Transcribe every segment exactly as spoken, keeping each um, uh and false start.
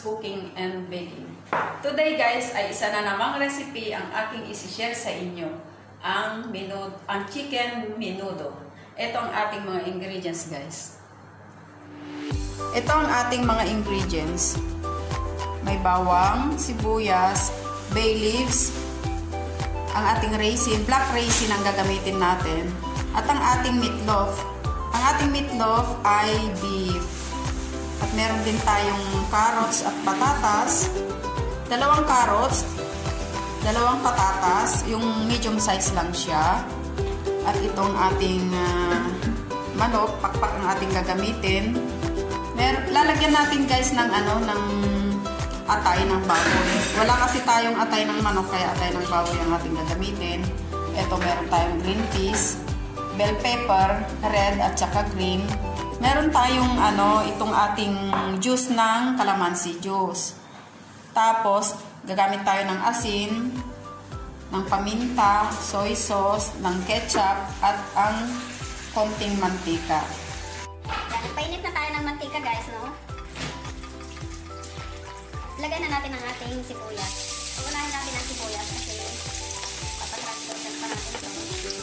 Cooking and Baking. Today guys ay isa na namang recipe ang aking isi-share sa inyo. Ang, menudo, ang chicken menudo. Ito ang ating mga ingredients guys. Ito ang ating mga ingredients. May bawang, sibuyas, bay leaves, ang ating raisin, black raisin ang gagamitin natin, at ang ating meatloaf. Ang ating meatloaf ay beef. At meron din tayong carrots at patatas, dalawang carrots, dalawang patatas, yung medium size lang siya. At itong ating uh, manok, pakpak ang ating gagamitin. Mer lalagyan natin guys ng ano, ng atay ng baboy. Wala kasi tayong atay ng manok, kaya atay ng baboy ang ating gagamitin. Ito, meron tayong green peas, bell pepper, red at saka green. Meron tayong ano, itong ating juice ng calamansi juice. Tapos, gagamit tayo ng asin, ng paminta, soy sauce, ng ketchup, at ang konting mantika. Yan, painit na tayo ng mantika guys, no? Lagay na natin ang ating sibuyas. Unahin natin ang sibuyas kasi papatransfer pa natin ito.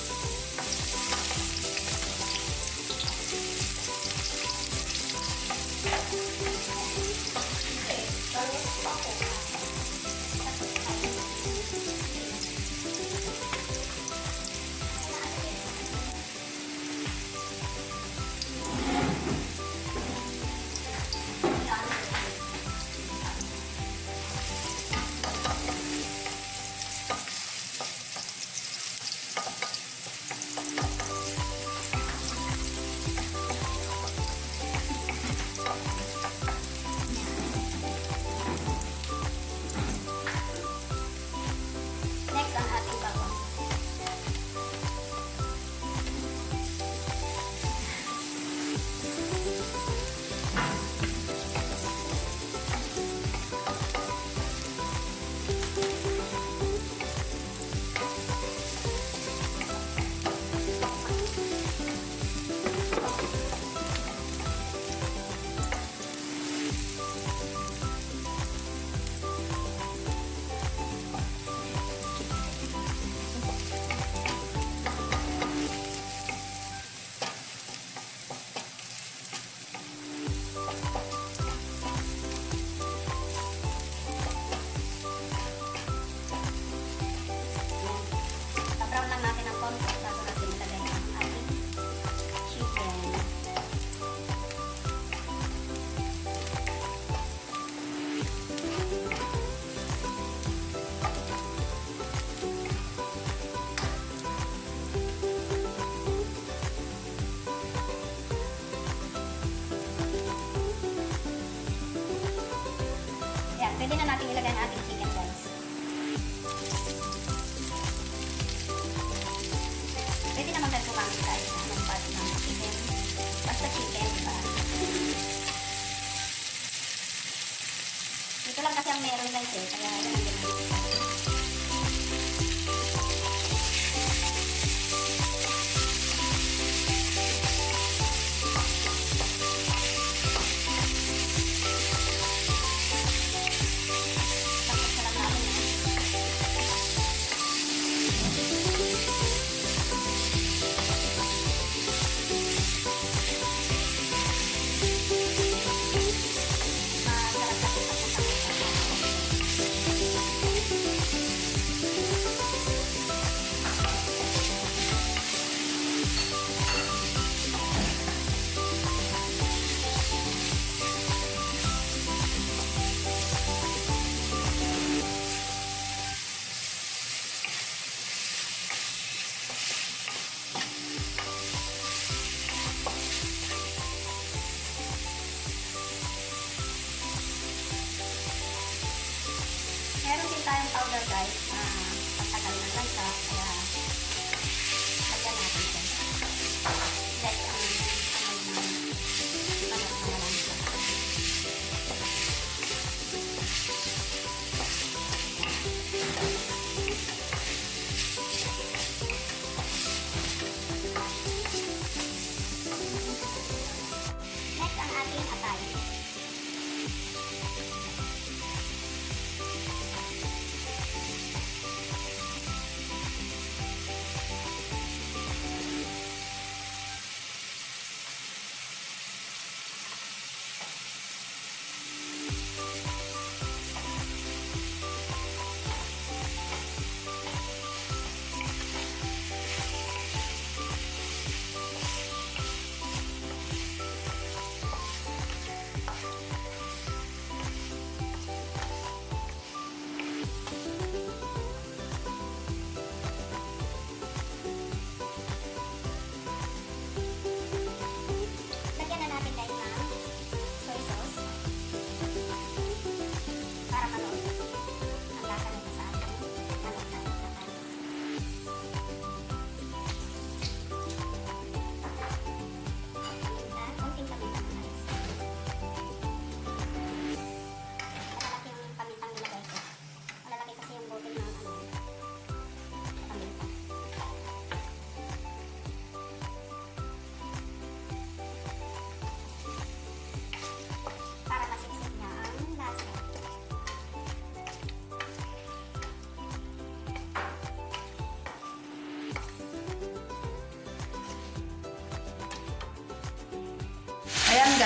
Pwede na natin ilagay ang ating chicken guys. Pwede naman tayo kumamit tayo ng part ng chicken. Basta chicken, diba? Ito lang kasi ang meron guys eh. Kaya yan ang ginagawa.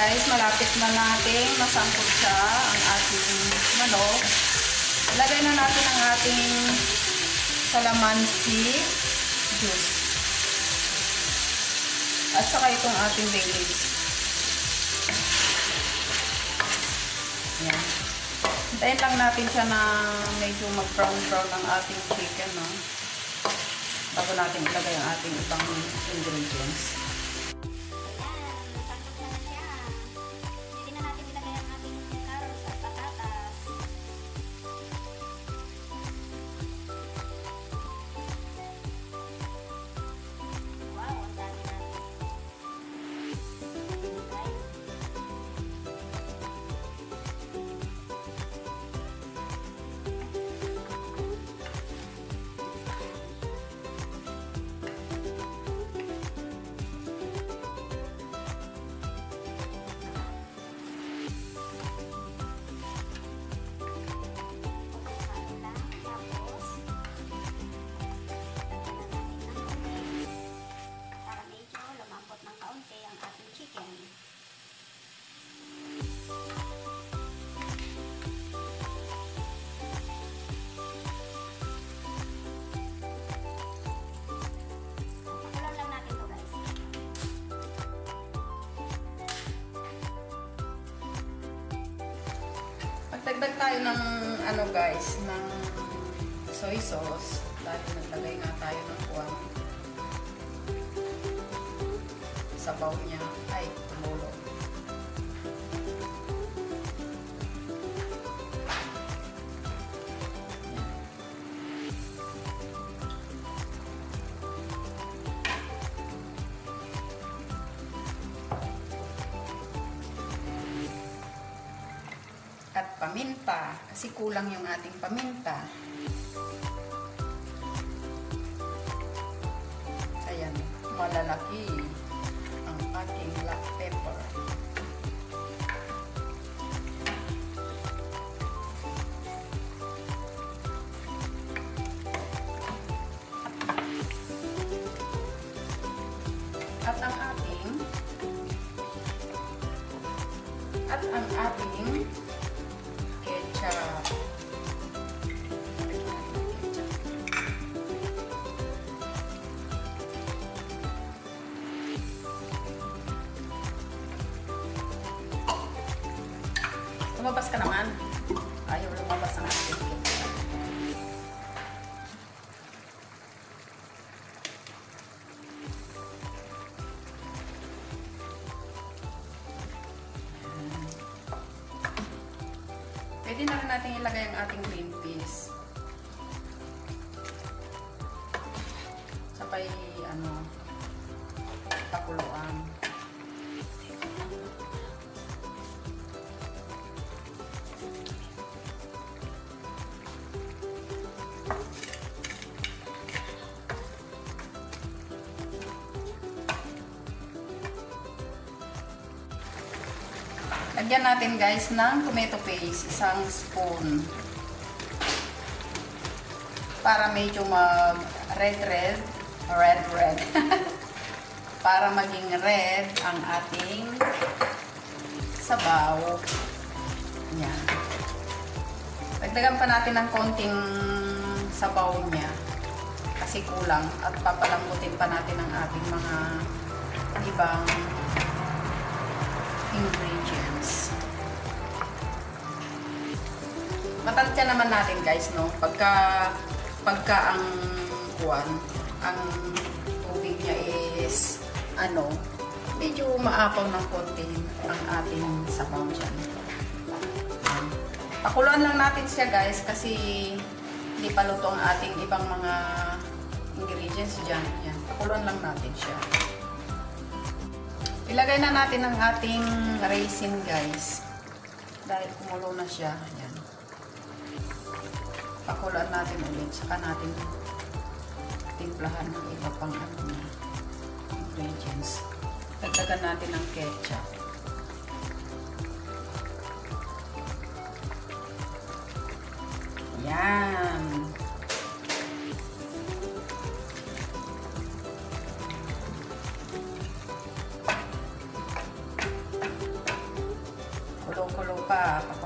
guys, malapit na natin masangkot siya ang ating manok. Ilagay na natin ang ating calamansi juice. At saka itong ating bay leaves. Yan. Hintayin lang natin siya na medyo mag-brown-brown ang ating chicken, no? Bago natin ilagay ang ating ibang ingredients. Magdagdag tayo ng ano guys, ng soy sauce dahil naglagay nga tayo ng kuwang sa bowl niya. Ay, tumulo. At paminta, kasi kulang yung ating paminta. Ayan, malalaki ang ating black pepper. At ang ating at ang ating ketchup. Lumabas ka naman. Ayaw lumabas ang ating ketchup. Pwede na rin natin ilagay ang ating green peas. Sabay, ano, pakuluan. Lagyan natin guys ng tomato paste, isang spoon. Para medyo mag red red, red red. Para maging red ang ating sabaw. Yan. Dagdagan pa natin ng konting sabaw niya kasi kulang at papalambutin pa natin ang ating mga ibang ingredients. Matansya naman natin guys, no? Pagka pagka ang kuwan, ang tubig niya is ano, medyo maapaw ng konti ang ating sabaw dyan. Pakuluan lang natin siya guys kasi hindi pa luto ang ating ibang mga ingredients dyan. Yan. Pakuluan lang natin siya. Ilagay na natin ang ating raisin guys. Dahil kumulo na siya. Ayan. Pakuluan natin ulit. Saka natin timplahan ng iba pang ano, ingredients. Dagdagan natin ang ketchup. Ayan.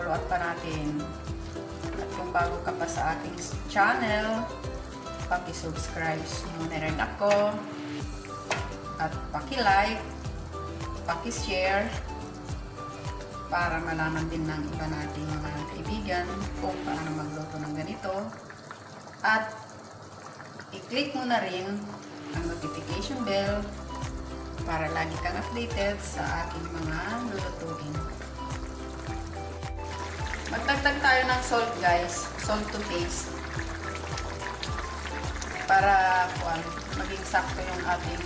follow up pa natin. At kung bago ka pa sa aking channel, paki-subscribe muna rin ako. At paki-like, paki-share, para malaman din ng iba nating mga kaibigan kung paano magluto ng ganito. At i-click mo na rin ang notification bell para lagi kang updated sa aking mga lulutuin. Magdagdag tayo ng salt guys, salt to taste. Para kuwan, maging sakto yung ating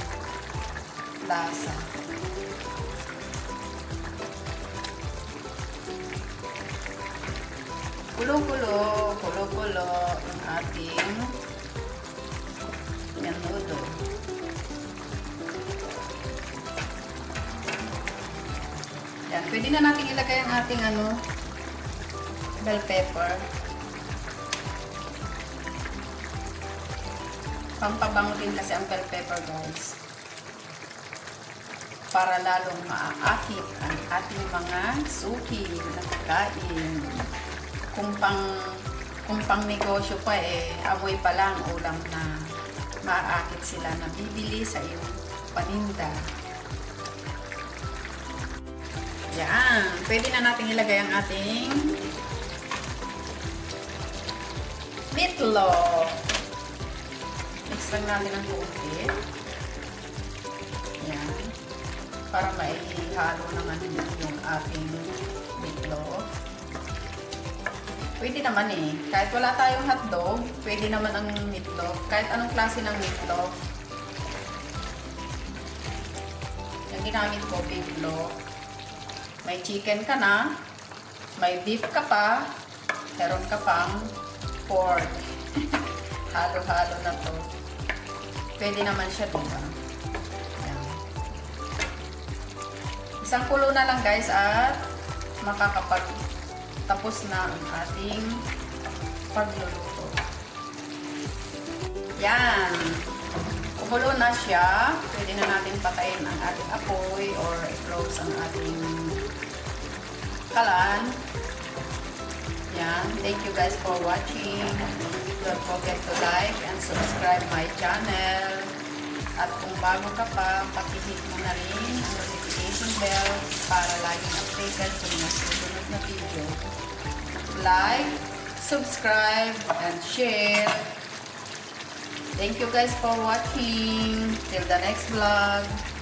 lasa. Kulo-kulo, kulo-kulo ang ating menudo. Yan, pwede na natin ilagay ang ating ano, bell pepper. Pampabango din kasi ang bell pepper guys. Para lalong maaakit ang ating mga suki na pagkain. Kung pang, kung pang negosyo pa eh, amoy pa lang ulam na maaakit sila na bibili sa iyong paninda. Yan. Pwede na natin ilagay ang ating meatloaf. Mix lang natin ng konti. Yan. Para maihalo naman yung ating meatloaf. Pwede naman eh. Kahit wala tayong hotdog, pwede naman ang meatloaf. Kahit anong klase ng meatloaf. Yung ginamit ko, beef loaf. May chicken ka na. May beef ka pa. Meron ka pang pork. Halo-halo na to. Pwede naman siya, diba? Yan. Isang kulo na lang guys at makakapag tapos na ang ating pagluluto. Yan. Kumulo na siya. Pwede na natin patayin ang ating apoy or i-close ang ating kalan. Yan. Thank you guys for watching. Don't forget to like and subscribe my channel. At kung bago ka pa, pakihit mo na rin ang notification bell para laging updated sa mga susunod na video. Like, subscribe, and share. Thank you guys for watching. Till the next vlog.